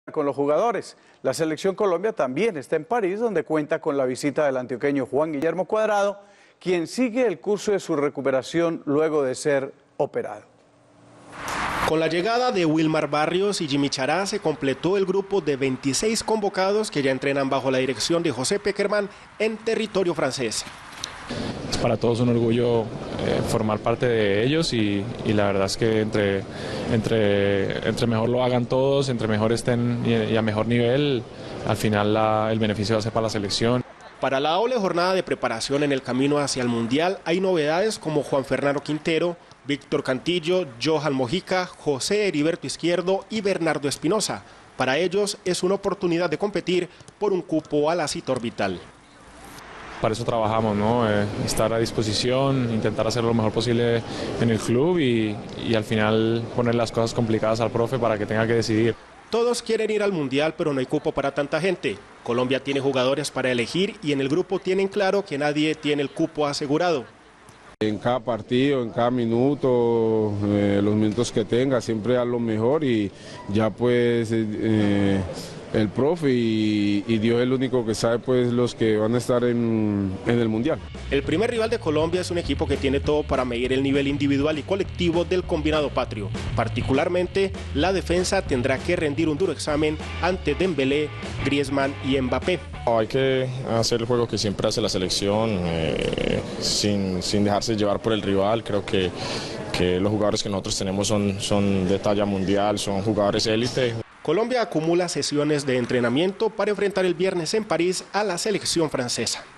con los jugadores. La selección Colombia también está en París, donde cuenta con la visita del antioqueño Juan Guillermo Cuadrado, quien sigue el curso de su recuperación luego de ser operado. Con la llegada de Wilmar Barrios y Jimmy Chará se completó el grupo de 26 convocados que ya entrenan bajo la dirección de José Pekerman en territorio francés. Es para todos un orgullo formar parte de ellos y la verdad es que entre mejor lo hagan todos, entre mejor estén y a mejor nivel, al final el beneficio va a ser para la selección. Para la doble jornada de preparación en el camino hacia el Mundial hay novedades como Juan Fernando Quintero, Víctor Cantillo, Johan Mojica, José Heriberto Izquierdo y Bernardo Espinosa. Para ellos es una oportunidad de competir por un cupo a la cita orbital. Para eso trabajamos, ¿no? Estar a disposición, intentar hacer lo mejor posible en el club y al final poner las cosas complicadas al profe para que tenga que decidir. Todos quieren ir al Mundial, pero no hay cupo para tanta gente. Colombia tiene jugadores para elegir y en el grupo tienen claro que nadie tiene el cupo asegurado. En cada partido, en cada minuto, los minutos que tenga, siempre a lo mejor y ya pues el profe y Dios es el único que sabe pues los que van a estar en el Mundial. El primer rival de Colombia es un equipo que tiene todo para medir el nivel individual y colectivo del combinado patrio. Particularmente, la defensa tendrá que rendir un duro examen ante Dembélé, Griezmann y Mbappé. Hay que hacer el juego que siempre hace la selección, sin dejarse llevar por el rival. Creo que los jugadores que nosotros tenemos son de talla mundial, son jugadores élite. Colombia acumula sesiones de entrenamiento para enfrentar el viernes en París a la selección francesa.